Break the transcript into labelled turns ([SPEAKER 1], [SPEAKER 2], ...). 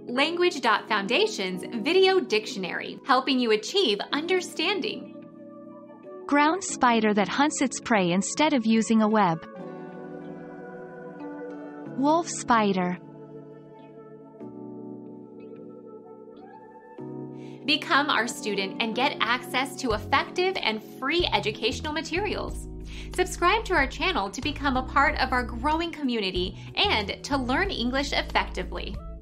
[SPEAKER 1] Language.Foundation's Video Dictionary, helping you achieve understanding.
[SPEAKER 2] Ground spider that hunts its prey instead of using a web. Wolf spider.
[SPEAKER 1] Become our student and get access to effective and free educational materials. Subscribe to our channel to become a part of our growing community and to learn English effectively.